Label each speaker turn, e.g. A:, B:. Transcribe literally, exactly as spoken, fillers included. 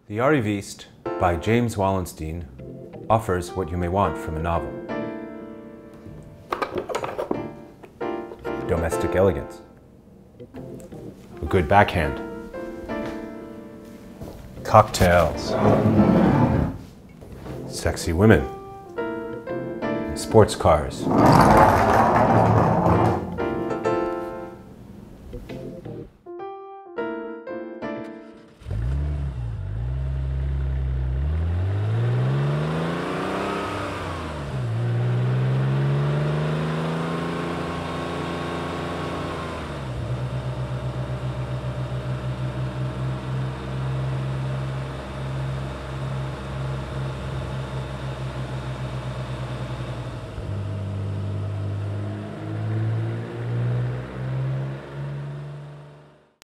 A: The Arriviste by James Wallenstein offers what you may want from a novel. Domestic elegance. A good backhand. Cocktails. Sexy women. And sports cars.